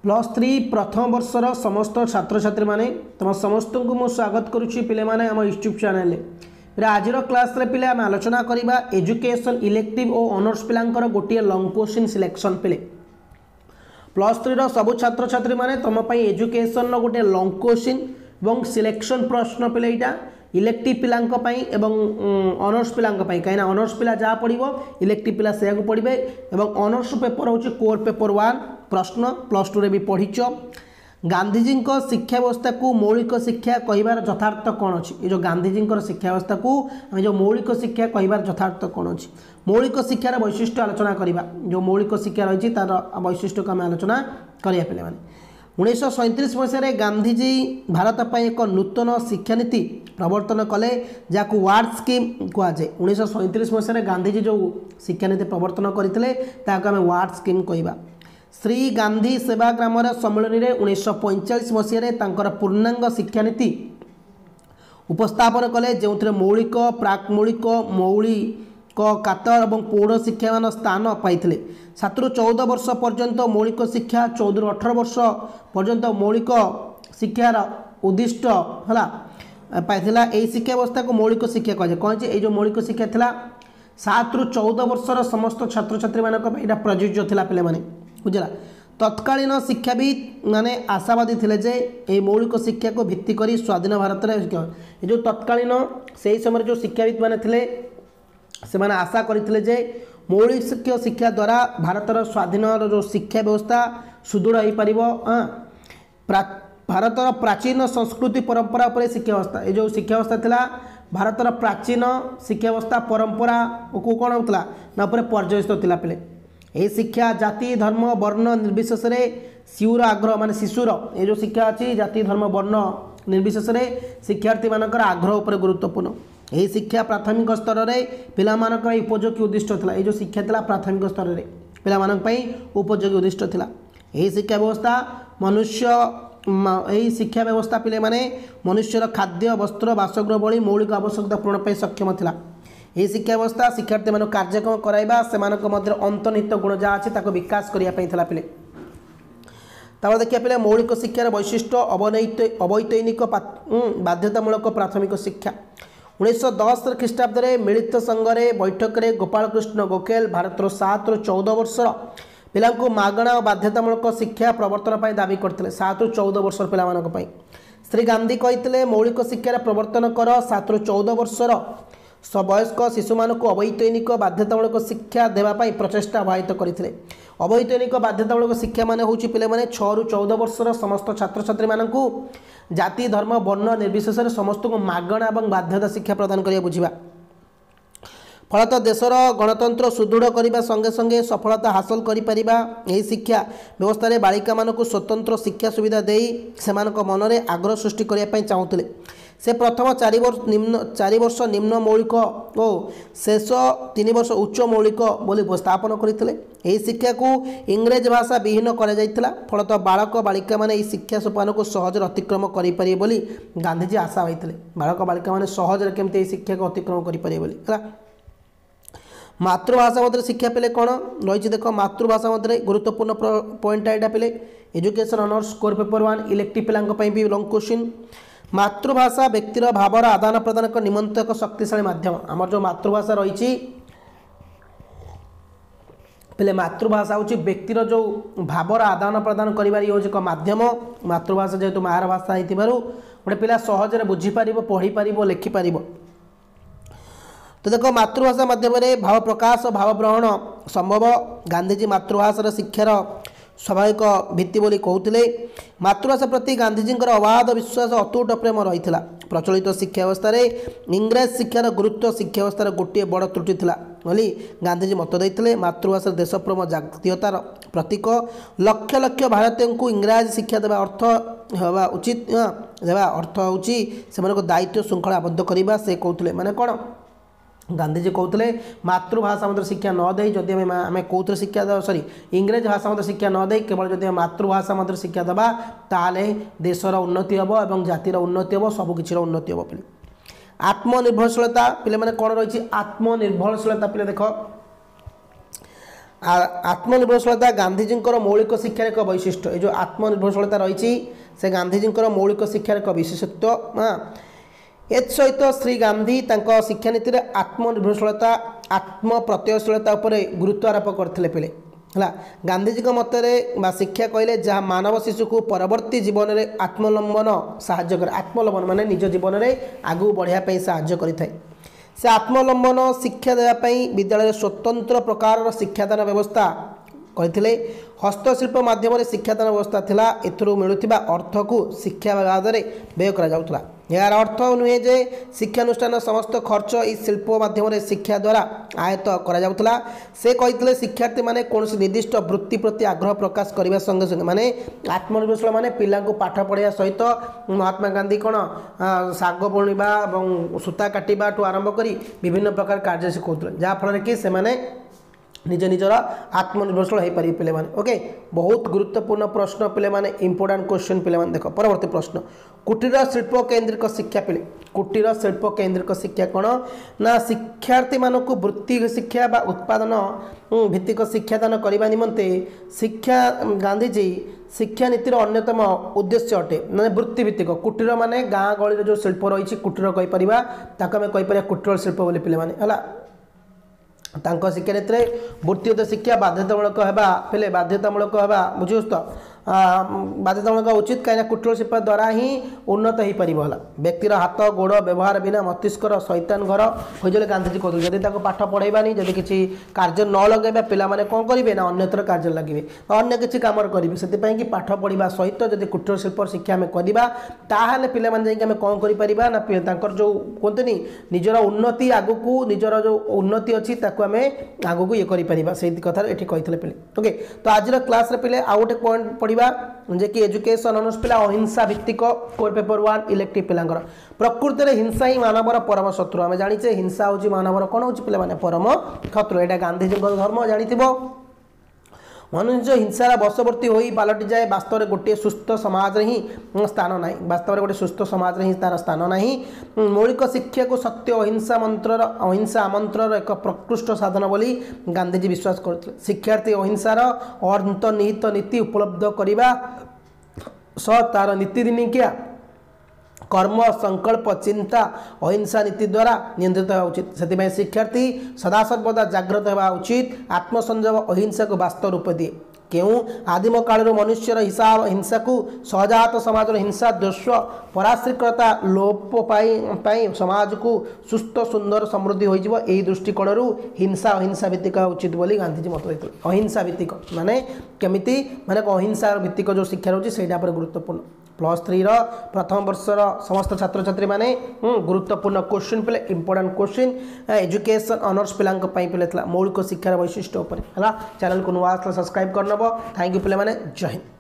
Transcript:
Plus three प्रथम वर्षर समस्त छात्र छात्री माने तुम समस्त को मु स्वागत करुच्ची पिले माने आम यूट्यूब चैनल रे आज क्लास रे पिले आम आलोचना करबा एजुकेशन इलेक्टिव और ऑनर्स पिलांकर गोटे लॉन्ग क्वेश्चन सिलेक्शन पिले प्लस थ्री रो सब छात्र छात्री माने तुम पई एजुकेशन रो गोटे लॉन्ग क्वेश्चन एवं सिलेक्शन प्रश्न पिले इटा इलेक्टिव पिलांक पई एवं ऑनर्स पिलांक पई कहीं ऑनर्स पिला जा पड़िबो इलेक्टिव पिला से पढ़े एवं ऑनर्स पेपर होची कोर पेपर 1 प्रश्न प्लस टू रे भी पढ़ीच गांधीजी शिक्षा व्यवस्था को मौलिक शिक्षा कहबार यथार्थ कौन अच्छी ये जो गांधीजी शिक्षा व्यवस्था को आम जो मौलिक शिक्षा कहबार यथार्थ कौन अच्छी मौलिक शिक्षार वैशिष्ट्य आलोचना करवा जो मौलिक शिक्षा रही तार वैशिष्ट्य को आम आलोचना करिया पिले माने 1937 मसीह गांधीजी भारत पर एक नूतन शिक्षानीति प्रवर्तन कले जहाँ वार्ड स्कीम कहुए 1937 मसीह गांधीजी जो शिक्षानीति प्रवर्तन करते आम वार्ड स्कीम कहवा श्री गांधी सेवाग्राम सम्मेलन में 1945 मसीह पूर्णांग शिक्षानीति उपस्थापन कले जो मौलिक प्राक मौलिक मौलिक कातर और पौढ़ शिक्षा मान स्थान पाई छात्र 14 वर्ष पर्यंत मौलिक शिक्षा 14 ରୁ 18 वर्ष पर्यंत मौलिक शिक्षार उद्दिष्ट है पाई शिक्षा व्यवस्था को मौलिक शिक्षा कहे कौन ये जो मौलिक शिक्षा था 7 ରୁ 14 वर्षर समस्त छात्र छात्री माना प्रযোज्य था पे बुझला तत्कालीन शिक्षाविद माने आशावादी थे जे ये मौलिक शिक्षा को भित्ति करी स्वाधीन भारत ये जो तत्कालीन से समय जो शिक्षाविद माने थे से माने आशा करते जे मौलिक शिक्षा द्वारा भारतर स्वाधीन जो शिक्षा व्यवस्था सुदृढ़ हो पार भारतर प्राचीन संस्कृति परंपरा पर शिक्षा व्यवस्था ये जो शिक्षा व्यवस्था थिला भारतर प्राचीन शिक्षा व्यवस्था परंपरा को कौन होता ना पर्यवेसित थिला पे यही शिक्षा जाति धर्म वर्ण निर्विशेष शिशुर आग्रह माने शिशुर ये जो शिक्षा अच्छी जाति धर्म वर्ण निर्विशेष शिक्षार्थी मानकर आग्रह उपर गुरुत्वपूर्ण यही शिक्षा प्राथमिक स्तर में पिलामानक उपयोगी उद्दिष्ट था ये जो शिक्षा था प्राथमिक स्तर में पिलामानक उपयोगी उद्दिष्ट था यही शिक्षा व्यवस्था मनुष्य यही शिक्षा व्यवस्था पिले माने मनुष्यर खाद्य वस्त्र बासगृह भली मौलिक आवश्यकता पूरण पर सक्षम था यही शिक्षा व्यवस्था शिक्षार्थी मान कार्यक्रम कराइबा से अंतर्निहित गुण जहाँ अच्छे विकास करने पे तापर देखिए पे मौलिक शिक्षार वैशिष्ट्य अवैतनिक बाध्यतामूलक प्राथमिक शिक्षा 1910 ख्रीष्टाब्द मिलित संघरे बैठक में गोपालकृष्ण गोखेल भारत 7 ରୁ 14 वर्षर पिलांको मागणा और बाध्यतामूलक शिक्षा प्रवर्तन पर दाबी करते 7 ରୁ 14 वर्षर पिलामानक श्री गांधी कहते मौलिक शिक्षार प्रवर्तन कर 7 ରୁ 14 वर्षर वयस्क शिशु मान अवैतनिक बाध्यतामूलक शिक्षा देवाई प्रचेषा अबाहित करते अवैतनिक बाध्यतामूलक शिक्षा मान हूँ पे 6 ରୁ 14 वर्षर समस्त छात्र छात्री मानू जाति धर्म वर्ण निर्विशेष समस्त को मागणा और बाध्यता शिक्षा प्रदान करिया बुझिबा फलतः देशर गणतंत्र सुदृढ़ करने संगे संगे सफलता हासिल करिपरिबा यही शिक्षा व्यवस्था रे बालिका मानक स्वतंत्र शिक्षा सुविधा देई सेमानक मन में आग्रह सृष्टि करने चाहूले से प्रथम 4 वर्ष निम्न मौलिक और शेष 3 वर्ष उच्च मौलिक बोली उपस्थापन करते यही शिक्षा को इंग्रेज भाषा विहीन कर फलतः बालक बालिका माने शिक्षा सोपान को सहज अतिक्रम करें बोली गांधीजी आशा होते बालक बालिका माने सहज केमती शिक्षा को अतिक्रम करें बोली मातृभाषा मध्य शिक्षा पे कौन रही देख मातृभाषा मध्य गुरुत्वपूर्ण पॉइंट यहाँ पे education honours core paper 1 elective पिलांई भी लॉन्ग क्वेश्चन मातृभाषा व्यक्तिर भावर आदान प्रदान निमंत एक शक्तिशाली माध्यम आमर जो मातृभाषा रही पे मातृभाषा हूँ व्यक्तिर जो भावर आदान प्रदान कर माध्यम मातृभाषा जेहेतु मार भाषा गोटे पिला सहजरे बुझीपार पढ़ीपार लिखिपार तो देखो मातृभाषा माध्यम भाव प्रकाश भाव ग्रहण संभव गांधीजी मातृभाषार शिक्षार स्वाभाविक भित्ति बोली कहते मातृभाषा प्रति गांधीजी अबाध विश्वास अतुट प्रेम रही प्रचलित शिक्षा व्यवस्था इंग्रेज शिक्षार गुरुत्व शिक्षा व्यवस्था गोटे बड़ त्रुटि था बोली गांधीजी मत देते मातृभाषा देशप्रेम जातीयतार प्रतीक लक्ष लक्ष भारतीय को इंग्राजी शिक्षा देवा अर्थ होगा उचित देवा अर्थ हूँ दायित्व श्रृंखला आबद्ध करवा से कहते माने कौन गांधीजी कहते मातृभाषा मत शिक्षा न दे जदि आम कौन शिक्षा देवा सॉरी इंग्रेज भाषा मत शिक्षा न दे केवल जदि मातृभाषा मत शिक्षा देवा ताले देशर उन्नति हम और जातिर उन्नति हम सबकिछिर उन्नति हम पे आत्मनिर्भरशीलता पे मैंने कौन रही आत्मनिर्भरशीलता पे देख आत्मनिर्भरशीलता गांधीजी मौलिक शिक्षार एक वैशिष्ट्य ये जो आत्मनिर्भरशीलता रही से गांधीजी मौलिक शिक्षार एक विशेषत्व। हाँ एसहित श्री गांधी शिक्षानीति आत्मनिर्भरशीलता आत्म प्रत्ययशीलता उपर गुरुत्व आरोप करते पे है। गांधीजी मतरे शिक्षा कहले जहाँ मानव शिशु को परवर्ती जीवन में आत्मलंबन साहाय्य करे आत्मलंबन माने निज जीवन में आगू बढ़ापी साहाय्य करें। से आत्मलंबन शिक्षा देवाई विद्यालय स्वतंत्र प्रकार शिक्षादान व्यवस्था करते। हस्तशिल्प माध्यम शिक्षादान व्यवस्था थिला एथुरु मिलुथिबा अर्थ को शिक्षा विभाग में व्यय करा जाउतला। यार अर्थ नुहे जे शिक्षानुष्ठान समस्त खर्च इस शिल्प माध्यम शिक्षा द्वारा आयत करा जाउतला। से कहितले शिक्षार्थी माने कोनोसी निर्दिष्ट वृत्ति प्रति आग्रह प्रकाश करबा संगे संगे माने आत्मनिर्भरशील माने पिला को पाठ पढ़ाया सहित महात्मा गांधी कोन साग बुणिबा और सूता काटिबा ठू आरंभ करी विभिन्न प्रकार कार्य शिखौतले जहाँ फल कि से माने निज निजर आत्मनिर्भरशील हो पारे पे। ओके बहुत गुरुत्वपूर्ण प्रश्न पे इंपोर्टाट क्वेश्चन पे देख परवर्ती प्रश्न कुटीर शिल्प केन्द्रिक शिक्षा पे कुटीर शिल्प केन्द्रिक शिक्षा कौन ना शिक्षार्थी मानक वृत्ति शिक्षा बा उत्पादन भित्तिक शिक्षादान करने निमंते शिक्षा गांधीजी शिक्षानीतिर अन्यतम उद्देश्य अटे ना वृत्ति भित्तिक कुटीर माने गाँ गहली जो शिल्प रही कुटीर कहीपर ताको आम कहीपर कुटीर शिल्प बोली पे है। शिक्षानीति वृत्तिगत शिक्षा बाध्यतामूलक होगा पे बाध्यतामूलक होगा बुझे तो बाध्यतामूलक उचित कहीं कुटीर शिल्प द्वारा ही उन्नत हो पार व्यक्तिर हाथ गोड़ व्यवहार बिना मस्तिष्कर शैतान घर हो जाए गांधीजी कहते जदि पाठ पढ़ाइबानी जदि किसी कार्य न लगे पे कौन करेंगे ना अन्यत्र कार्य लगे अन्य किसी कम करेंगे से कि पाठ पढ़ा सहित जब कुटीर शिल्प शिक्षा आम करवा ताहले पे कौन कर जो कहते निजर उन्नति आगू निजर जो उन्नति अच्छी आम आगू ये कर से कथा ये कहते पे। ओके तो आज क्लास पे आउ गोटे पॉइंट पढ़ा जे कि एजुकेशन ऑनर्स पिला अहिंसा भित्तिक कोर पेपर 1 इलेक्टिव पिलांगर प्रकृति में हिंसा ही मानवर परम शत्रु आम जाचे हिंसा हूँ मानवर कौन हो पे परम शत्रु यहाँ गांधीजी धर्म जानी मनुष्य हिंसार बशवर्ती हो पलटि जाए वास्तव में गोटे सुस्थ समाज ही स्थान ना वास्तव में गोटे सुस्थ समाज ही तार स्थान ना मौलिक शिक्षा को सत्य अहिंसा आमंत्रण एक प्रकृष्ट साधन बोली गांधीजी विश्वास करते। शिक्षार्थी अहिंसार अंतर्निहित नीति उपलब्ध करने सह तार नीतिदिनिकिया कर्म संकल्प चिंता अहिंसा नीति द्वारा नियंत्रित होगा उचित से शिक्षार्थी सदा सर्वदा जागृत होगा उचित आत्मसंयम अहिंसा को वास्तव रूप दिए क्यों आदिम काल मनुष्यर हिंसा को सहजात समाज हिंसा द्वेष पराश्रिकता लोप पाई समाज को सुस्थ सुंदर समृद्धि हो दृष्टिकोण हिंसा अहिंसा भित्तिक उचित बोली गांधीजी मत देते। अहिंसा भित्तिक माने केमिति माने अहिंसा भित्तिक जो शिक्षा रही से गुरुत्वपूर्ण +3 प्रथम वर्षर समस्त छात्र छात्री माने गुरुत्वपूर्ण क्वेश्चन पे इंपोर्टेंट क्वेश्चन एजुकेशन ऑनर्स पिलांक पे मौलिक शिक्षार वैशिष्ट्य उपर है। चैनल को नुआ सब्सक्राइब करनब। थैंक यू पे जय हिंद।